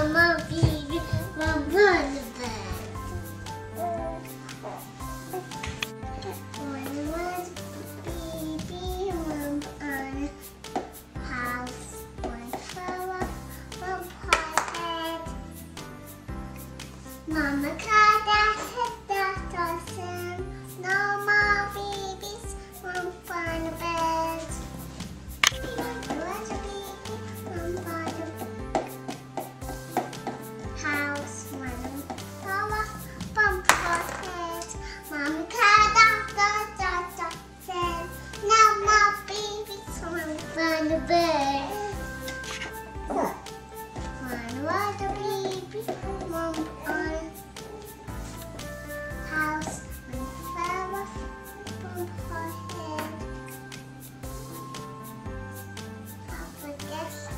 Mama baby won't run the bed. When was baby won't on house, one flower, one pot. Mama cat that doesn't. No more babies won't find a bed. When was baby won't find a house, one flower, one pot. Mama cat that doesn't. No more babies won't find a bed. When was baby won't on house, one flower, one pot. Papa guess.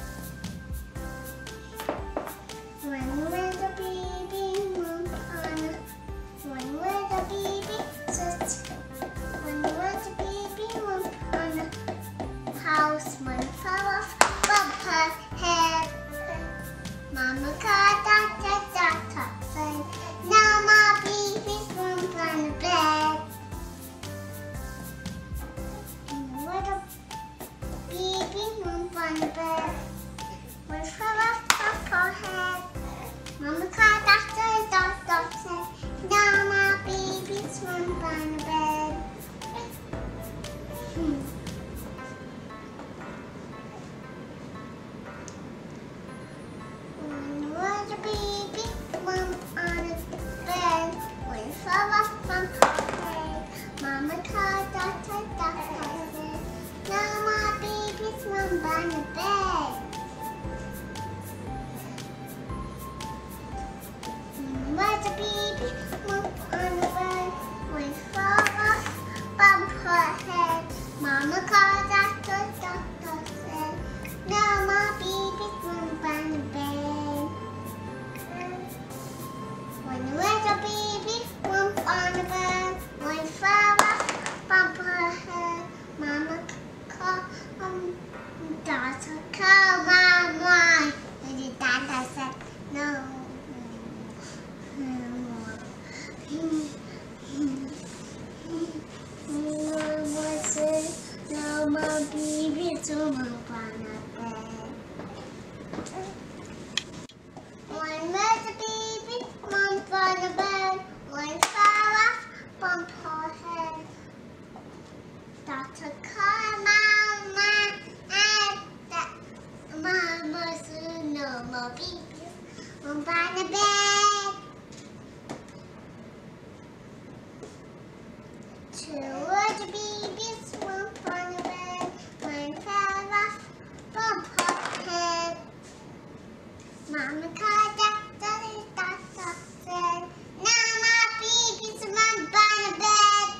When will the baby move on? When will the baby sit? When will the baby move on? House, one flower, one pot. Mama cat that said, no more babies won't on the bed. What a baby won't on the bed. One flower, one pot. Mama cat that said, no more babies won't on the bed. When was the baby won't on the bed? One flower, one pot. Mama cat that said, no more babies won't on the bed. Where's the baby won't on the bed? One flower, one pot. Mama cat that said, no more babies won't on the bed. When was the baby won't on the bed? One flower, one pot. Mama cat daughter call mama. And the dad said no. Mama said no more babies won't on the bed. When was the baby won't on the bed? One flower, one pot. Doctor call mama and mama said no more babies won't on the bed. Two of the babies won't on the bed. One fell off, one pot. Mama cat that said, no more babies won't on the bed.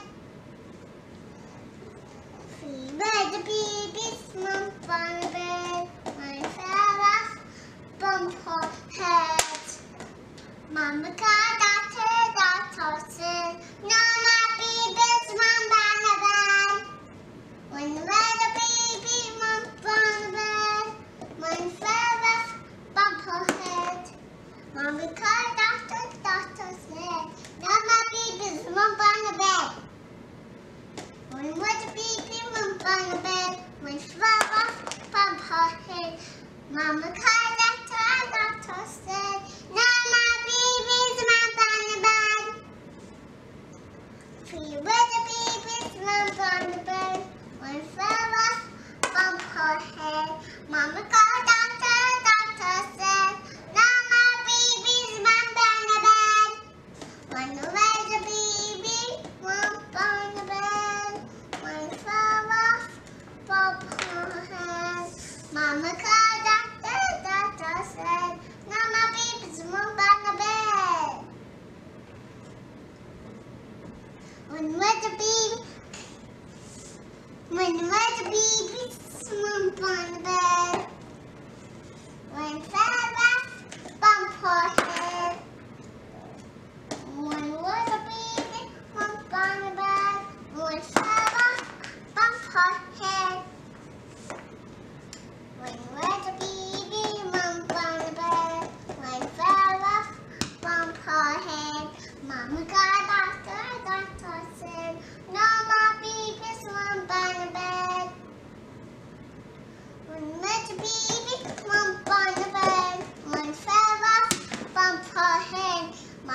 Three of the babies won't on the bed. One fell off, one pot. Mama cat that said, no more babies won't on the bed. When the baby won't on the bed, one fell off, one pot. Mama cat that said, no more babies won't on the bed. When the baby won't on the bed, one fell off, one pot. Mama cat that said, no more babies won't on the bed. Three of the babies won't on the bed. One fell off, one pot. Mama cat that said, no more babies won't on the bed. When the baby won't on the bed, one fell off, one pot. Mama cat that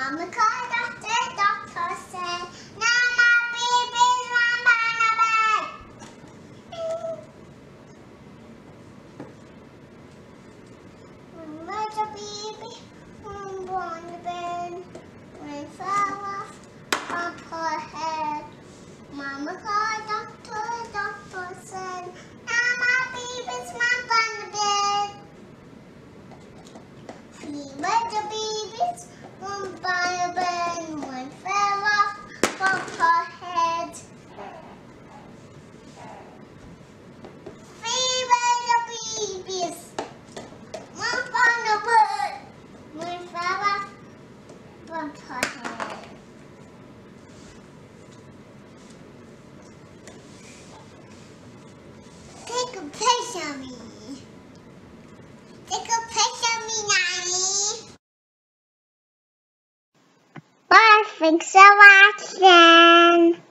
Mama called doctor said, now my baby's one on the bed. When the baby on the bed, when it fell off her head, Mama called doctor said, now my baby's one on the bed. Fever the baby's one by the bed, one fell off from her head. Fever the baby's one by the bed, one fell off from her head. Take a picture of me. Take a picture of me, Nanny. Bye, thanks for watching.